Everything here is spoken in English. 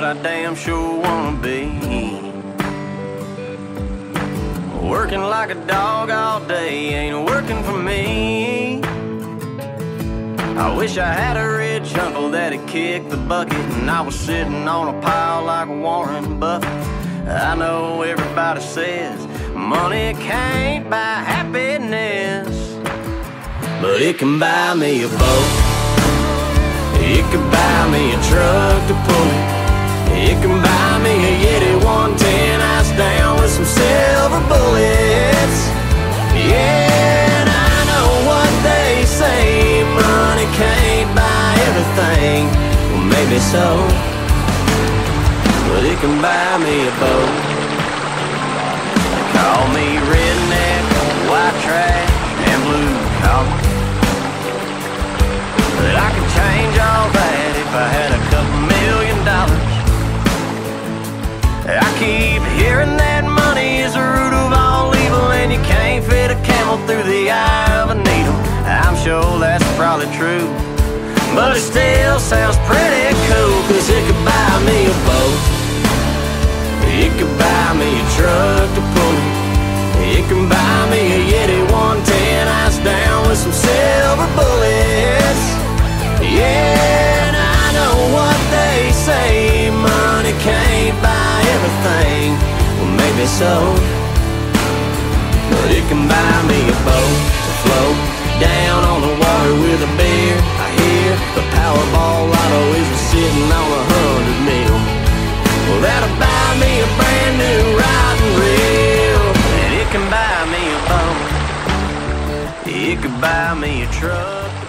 I damn sure wanna be. Working like a dog all day ain't working for me. I wish I had a rich uncle that'd kick the bucket and I was sitting on a pile like Warren Buffett. I know everybody says money can't buy happiness, but it can buy me a boat. It can buy me a truck to pull it. It can buy me a Yeti 110 ice down with some silver bullets. Yeah, and I know what they say, money can't buy everything. Well, maybe so, but it can buy me a boat. They call me redneck, white trash, and blue collar, but I could change all that if I had a couple $1 million. I keep hearing that money is the root of all evil, and you can't fit a camel through the eye of a needle. I'm sure that's probably true, but it still sounds pretty cool, 'cause it could buy me a boat. It could buy me a truck to pull it. It can buy me a Yeti 110 ice down with some silver bullets. Yeah, and I know what they say, money can't buy everything. Well, maybe so, but it can buy me a boat to float down on the water with a beer. I hear the Powerball lotto is sitting on 100 mil. Well, that'll buy me a brand new riding reel. And it can buy me a boat. It could buy me a truck.